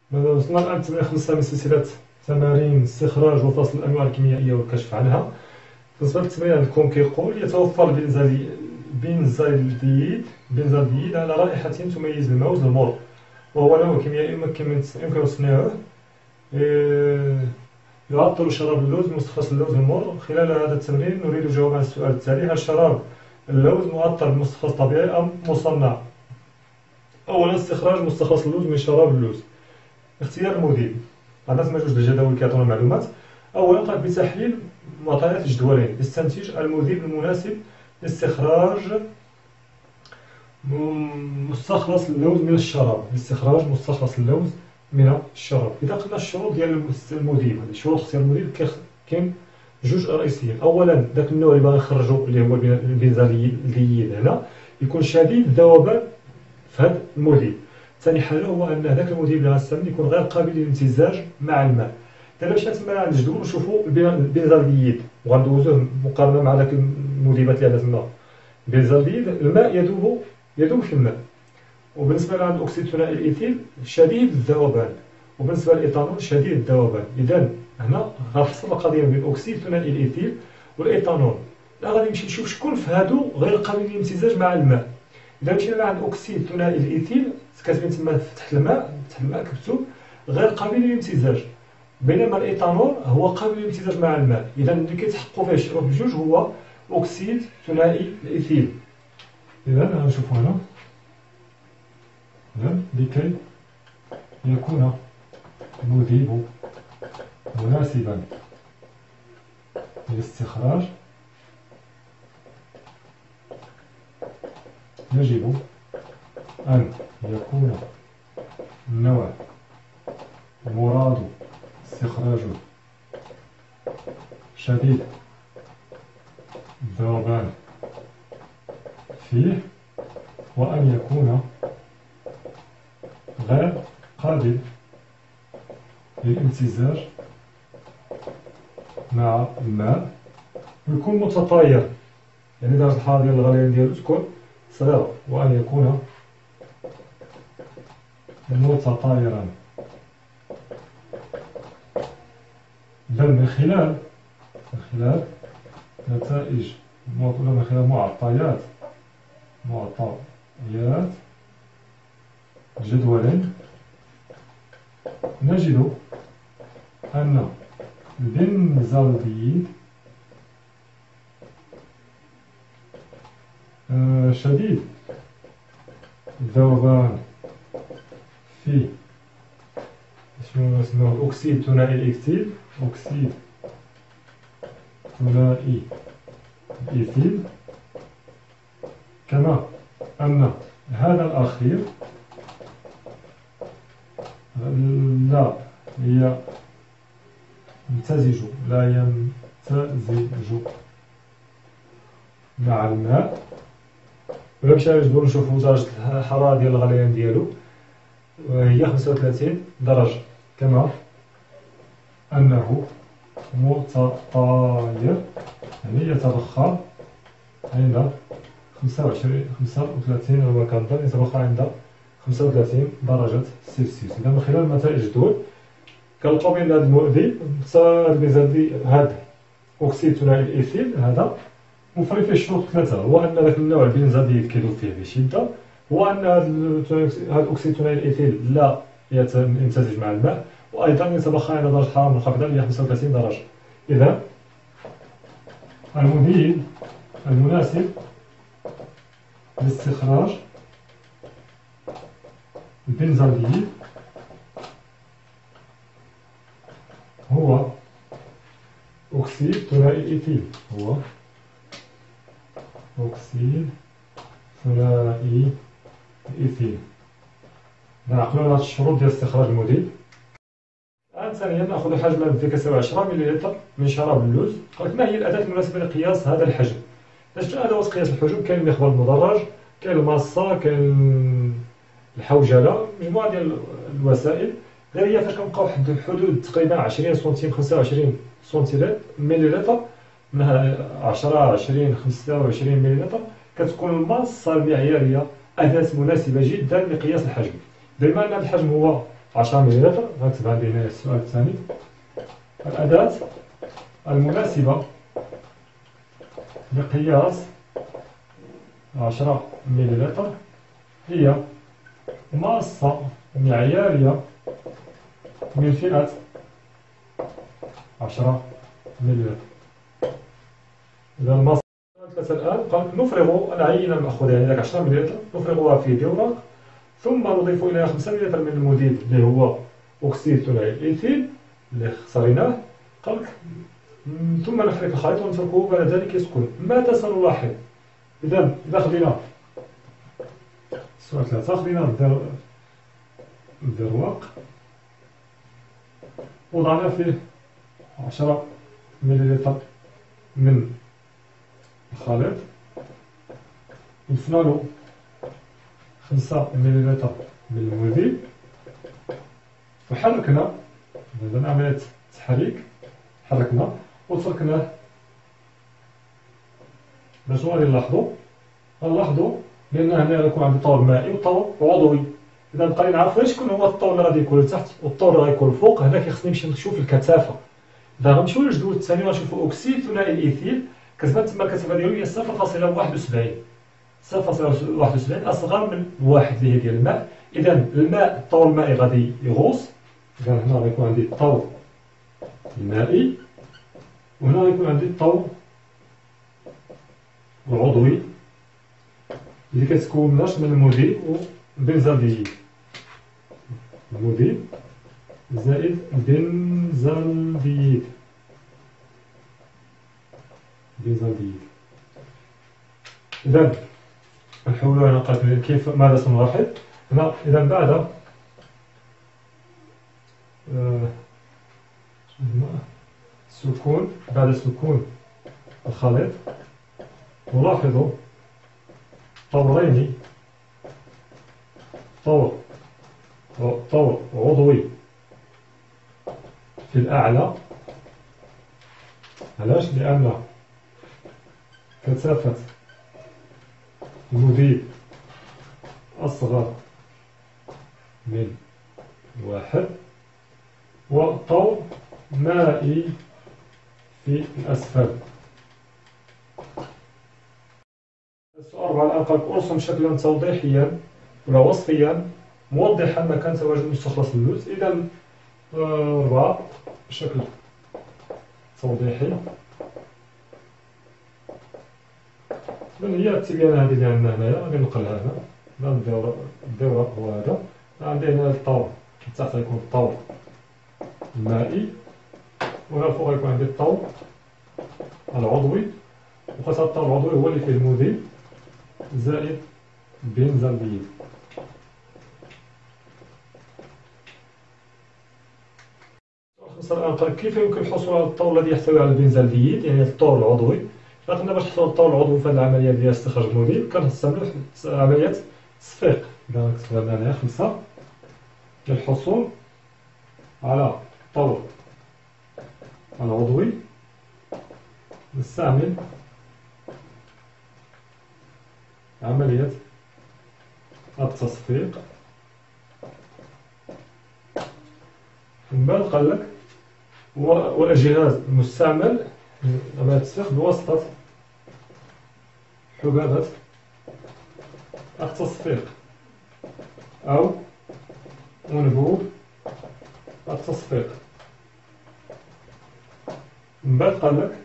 وصلنا الآن للتمرين 5 من سلسلة تمارين استخراج وفصل الأنواع الكيميائية والكشف عنها. بالنسبة للتمرين عندكم كيقول يتوفر بنزالديد على رائحة تميز الموز المر، وهو نوع كيميائي يمكن تصنيعه. يعطل شراب اللوز مستخلص اللوز المر. خلال هذا التمرين نريد الجواب عن السؤال التالي: هل شراب اللوز معطل بمستخلص طبيعي أم مصنع؟ أولا، استخراج مستخلص اللوز من شراب اللوز. اختيار المذيب. عندنا تما جوج الجداول كيعطونا المعلومات. أولا قام بتحليل معطيات الجدولين، استنتج المذيب المناسب لاستخراج مستخلص اللوز من الشراب. إذا قلنا الشروط ديال المذيب، شروط اختيار المذيب كاين جوج رئيسيين. أولا، داك النوع اللي باغي نخرجو اللي هو البنزالديد هنا يكون شديد الذوبان في هذا المذيب. ثاني حاجة هو أن هذاك المذيب اللي غنستعمل يكون غير قابل للامتزاج مع الماء. دابا مشينا تما عند الجدول ونشوفو البنزالديد وغندوزوه مقارنة مع داك المذيبات اللي عندنا تما. البنزالديد الماء يذوب في الماء. وبالنسبة لعند أكسيد ثنائي الإيثيل شديد الذوبان، وبالنسبة للإيثانول شديد الذوبان. إذا هنا غنحصل القضية بين أكسيد ثنائي الإيثيل والإيثانول. لا غادي نمشي نشوف شكون في هادو غير قابل للامتزاج مع الماء. إذا مشينا لعند أكسيد ثنائي الإيثيل كتبين تما تحت الماء كتبتو غير قابل للامتزاج، بينما الإيثانول هو قابل للامتزاج مع الماء. إذا اللي كيتحققوا فيه الشروط بجوج هو أكسيد ثنائي الإيثيل. إذا غنشوفو هنا لكي يكون المذيب مناسبا للاستخراج يجب أن يكون النوع المراد استخراجه شديد الذوبان فيه، وأن يكون غير قابل للامتزاج مع الماء، ويكون متطاير، يعني درجة الحرارة ديال الغليان ديالو تكون صغيرة، وأن يكون متطايرا. بل من خلال نتائج من خلال معطيات جدول نجد أن البنزالديد شديد الذوبان في شنو اسمه أكسيد ثنائي الإيثيل، كما أن هذا الأخير لا يمتزج مع الماء. ولا مشينا نجبرو نشوفو درجة الحرارة ديال الغليان ديالو وهي 35 درجة، كما أنه متطاير، يعني يتبخر عند 35 على ما كنظن يتبخر عند 35 درجة سلسيوس. إذا من خلال نتائج الجدول كنلقاو بأن هذا المؤذي هذا أكسيد ثنائي الإيثيل هذا موفر فيه الشروط ثلاثة: هو أن ذاك النوع البنزالديد كيذوب فيه بشدة، هو أن هذا أكسيد ثنائي الإيثيل لا يمتزج مع الماء، وأيضا يتبخر عند درجة حرارة منخفضة اللي هي 35 درجة. إذا المذيب المناسب لاستخراج البنزالديد هو أكسيد ثنائي الإيثيل. نعقلوا على هاد الشروط ديال استخراج المذيب. الآن ثانيا نأخذ حجما الذي كيساوي 10 مليلتر من شراب اللوز. قالك ما هي الأداة المناسبة لقياس هذا الحجم؟ شنو أدوات قياس الحجم؟ كاين المخبر المدرج، كاين الماصة، كاين الحوجلة، مجموعة ديال الوسائل. غير هي فاش كنبقاو حدود تقريبا 20 سنتيم 25 مليلتر، من 10 20 25 مليلتر كتكون الماصة المعيارية أداة مناسبة جدا لقياس الحجم. بما أن هذا الحجم هو 10 مليلتر. غنكتب عندي هنا السؤال الثاني. الأداة المناسبة لقياس 10 مليلتر هي ماصة معيارية من فئة 10 مليلتر. إذا الماصة الآن قال نفرغ العينة المأخوذة، يعني ذاك 10 مليلتر نفرغها في دورق، ثم نضيف إليها 5 مليلتر من المذيب اللي هو أكسيد ثنائي الإيثيل اللي اختاريناه. قالك ثم نحرك الخليط ونتركه بعد ذلك يسكن. ماذا سنلاحظ؟ إذا خدينا السؤال 3، خدينا الدروق وضعنا فيه 10 مليلتر من الخليط، ضفنا له 5 مليلتر من المذيب وحركنا. إذا عملية تحريك، حركنا وتركناه. باش غادي نلاحظوا بأن هنا يكون عندي طور مائي وطور عضوي. إذا بقينا نعرفوا شكون هو الطور اللي غادي يكون لتحت والطور اللي غيكون الفوق. هنا كيخصني نمشي نشوف الكثافة. إذا غنمشيو للجدول الثاني غنشوفوا أكسيد ثنائي الإيثيل كتبان تما الكثافة ديالو هي 0.71. 0.71 أصغر من واحد اللي هي ديال الماء. إذا الماء الطور المائي غادي يغوص. إذا هنا غيكون عندي الطور المائي وهنا غيكون عندي الطور العضوي اللي كتكون من المذيب وبنزالديد. المذيب زائد بنزالديد. إذا نحولو هنا قالت كيف ماذا سنلاحظ هنا. إذا بعد سكون الخليط نلاحظ طورين، طور عضوي في الأعلى. علاش؟ لأن كثافة المذيب أصغر من 1، وطور مائي في الأسفل. السؤال 4 الآن قالك أرسم شكلا توضيحيا ولا وصفيا موضحا مكان تواجد مستخلص اللوز. إذا 4 شكل توضيحي. من هي التبيانة هذه اللي عندنا هنايا؟ غادي ننقلها هنا. الدورق هو هذا. عندي هنا الطور تحت غيكون الطور المائي، وهنا الفوق غيكون عندي الطور العضوي، وخاصة الطور العضوي هو اللي فيه المذيب زائد بنزالديد. الآن قال كيف يمكن الحصول على الطور الذي يحتوي على البنزالديد، يعني الطور العضوي. فقلنا باش نحصل على الطور العضوي في هذه العملية ديال استخراج المذيب كنستعملو عملية تصفيق. إذا نكتبها هنايا 5 للحصول على الطور العضوي نستعمل عملية التصفيق. من بعد قال لك والجهاز المستعمل عملية التصفيق بواسطة حبابة التصفيق أو أنبوب التصفيق. من بعد قال لك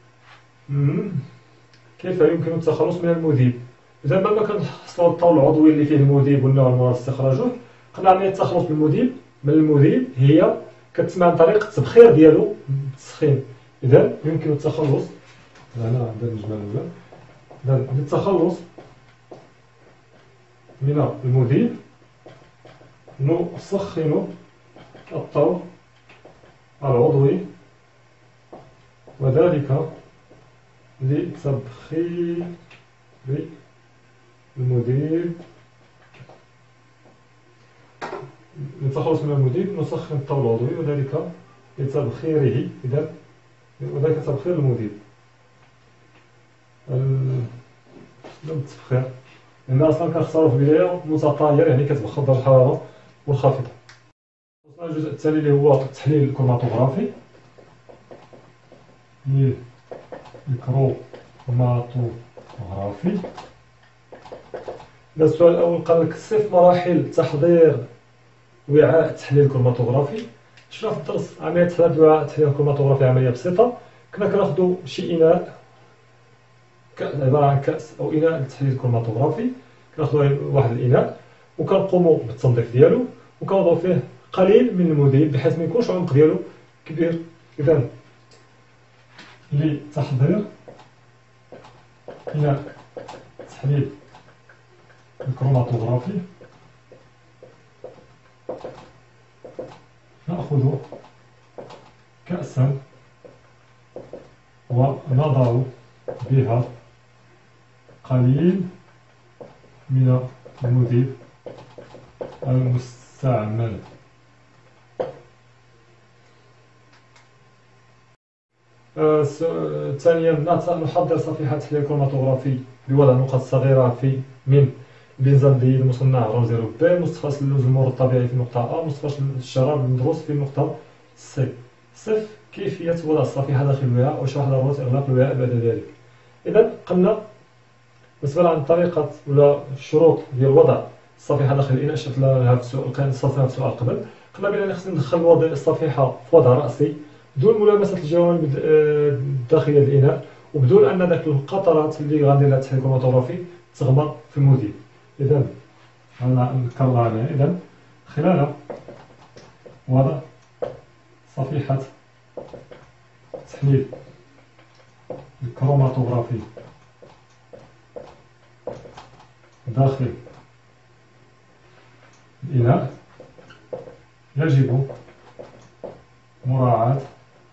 كيف يمكن التخلص من المذيب. إذا ما كنحصلوا الطور العضوي اللي فيه المذيب والنوع المراد استخراجه، قلنا عملية التخلص من المذيب هي كتتم عن طريق التبخير ديالو بالتسخين. إذا يمكن التخلص هنا عندنا النجمة الأولى. إذا للتخلص من المذيب نسخن الطور العضوي، وذلك لتبخير المذيب. للتخلص من المذيب نسخن الطور العضوي وذلك لتبخيره. إذا وذلك تبخير المذيب. التبخير لأن أصلا كنختارو في البداية متطاير، يعني كتبخر درجة الحرارة منخفضة. الجزء الثاني اللي هو التحليل الكروماتوغرافي. الكروماتوغرافي. السؤال الأول قال لك صف مراحل تحضير وعاء التحليل الكروماتوغرافي. شفنا في الدرس عملية تحضير وعاء التحليل الكروماتوغرافي عملية بسيطة. كنا كناخدو شي إناء عبارة عن كأس أو إناء للتحليل الكروماتوغرافي، كناخدو واحد الإناء وكنقومو بالتنظيف ديالو وكنوضعو فيه قليل من المذيب بحيث ما يكونش العمق ديالو كبير. إذا لتحضير إناء التحليل الكروماتوغرافي نأخذ كأسا ونضع بها قليل من المذيب المستعمل. ثانيا نحضر صفيحة تحليل كروماتوغرافي بوضع نقاط صغيرة من بنزلديد مصنع رمزي بي، مستخلص اللوز المور الطبيعي في النقطة أ، مستخلص الشراب المدروس في النقطة سي. صف كيفية وضع الصفيحة داخل الوعاء واشرح ضرورة إغلاق الوعاء بعد ذلك. إذا قلنا بالنسبة عن طريقة ولا الشروط ديال وضع الصفيحة داخل الإناء، شفت لها في السؤال كان صفها في السؤال قبل. قلنا بأنني خصني ندخل الصفيحة في وضع رأسي بدون ملامسة الجوانب الداخلية للإناء وبدون أن داك القطرات اللي غندير لها التحليل الكروماتوغرافي تغمر في المذيب. إذا نكرر عليها. إذا خلال وضع صفيحة تحليل الكروماتوغرافي داخل الإناء يجب مراعاة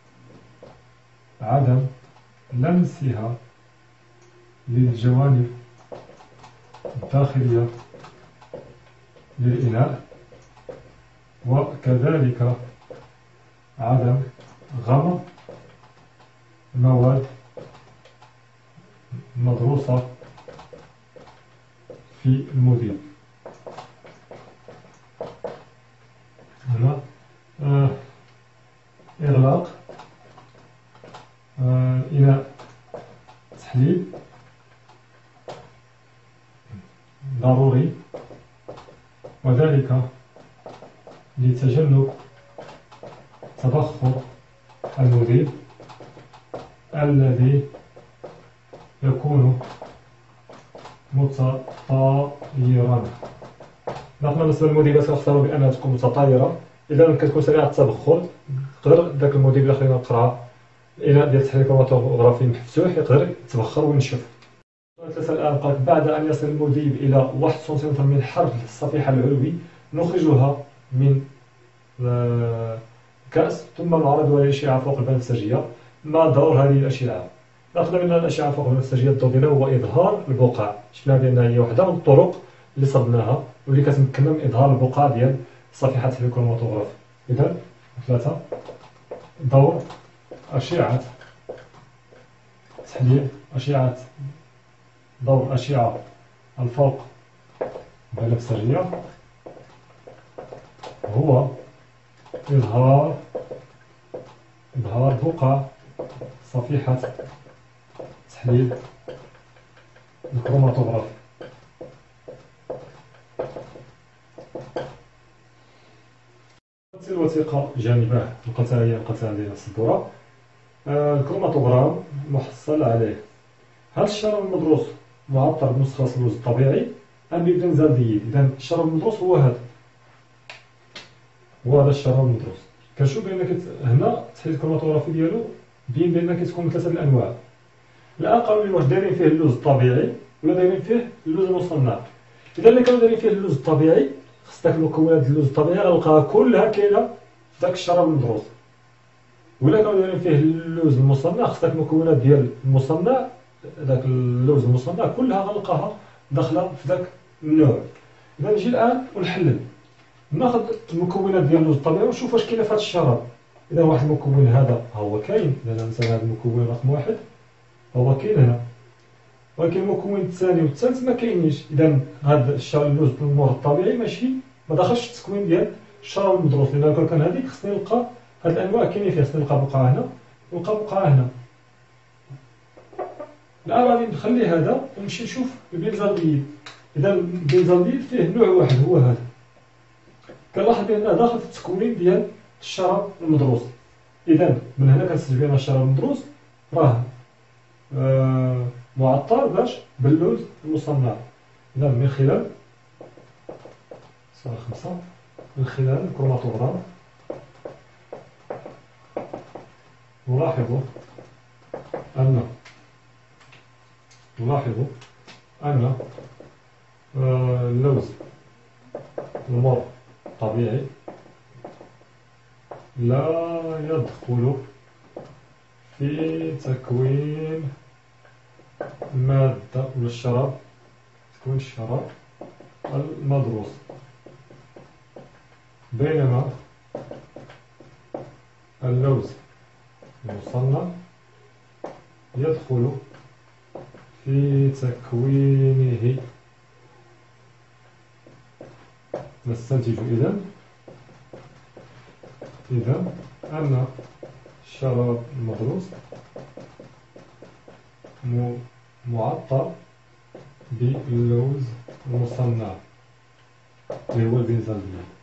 عدم لمسها للجوانب الداخلية للإناء، وكذلك عدم غمر مواد مدروسة في المذيب. هنا إغلاق إناء تحليل ضروري، وذلك لتجنب تبخر المذيب الذي يكون متطايرا. نحن بالنسبة للمذيبات نختار بأنها تكون متطايرة. إذا كتكون سريعة التبخر يقدر داك المذيب إلا خلينا نقرأ الإناء ديال التحليل الكروماتوغرافي مفتوح يقدر يتبخر وينشف. الآن قالك بعد أن يصل المذيب إلى 1 سنتيمتر من حرف الصفيحة العلوي نخرجها من الكأس ثم نعرضها للأشعة فوق البنفسجية. ما دور هذه الأشعة؟ ناخذ منها الأشعة فوق البنفسجية الدور ديالها هو إظهار البقع. شفنا بأنها هي واحدة من الطرق اللي صدناها واللي كتمكننا من إظهار البقع ديال صفيحة التحليل الكروماتوغرافي. إذا 3 دور أشعة تحليل دور أشعة الفوق البنفسجية هو إظهار بقع صفيحة تحليل الكروماتوغرافي. الوثيقة جانباه لقيتها عندي في السبورة. الكروماتوغرام محصل عليه هل الشراب المدروس معطر بمستخلص اللوز الطبيعي أم ببنزلديد. إذا الشراب المدروس هو هذا الشراب المدروس. كنشوف بأن هنا التحليل الكروماتوغرافي ديالو بين بأن كتكون من 3 الأنواع. الآن قالوا لي واش دايرين فيه اللوز الطبيعي ولا دايرين فيه اللوز المصنع. إذا اللي كانوا دايرين فيه اللوز الطبيعي خص داك المكونات ديال اللوز الطبيعي غنلقاها كلها كاينة في داك الشراب المدروس، ولا كانوا دايرين فيه اللوز المصنع خص داك المكونات ديال المصنع داك اللوز المصنع كلها غنلقاها داخله في داك النوع. إذا نجي الآن ونحلل، ناخذ المكونات ديال اللوز الطبيعي ونشوف واش كاينه في هذا الشراب. إذا واحد المكون هذا هو كاين، إذا مثلا هذا المكون رقم 1 هو كاين هنا، ولكن المكون الثاني والثالث ما كاينينش. إذا هذا اللوز المور الطبيعي ما دخلش في التكوين ديال الشراب المدروس، لأن كون كان هذيك خصني نلقى هاد الأنواع كاينين فيها، خصني نلقى بقعة هنا ونلقى بقعة هنا. الآن غادي نخلي هذا ونمشي نشوف البنزالديد. إذا البنزالديد فيه نوع واحد هو هذا، كنلاحظ بأنه داخل في التكوين ديال الشراب المدروس. إذا من هنا كنستنتج بأن الشراب المدروس راه معطر باش باللوز المصنع. إذا من خلال صفحة 5 من خلال الكروماتوغراف نلاحظ أن اللوز المر الطبيعي لا يدخل في تكوين المادة ولا الشراب، تكوين الشراب المدروس، بينما اللوز المصنع يدخل في تكوينه. نستنتج إذا أن الشراب المدروس معطر باللوز المصنع اللي هو البنزالديد.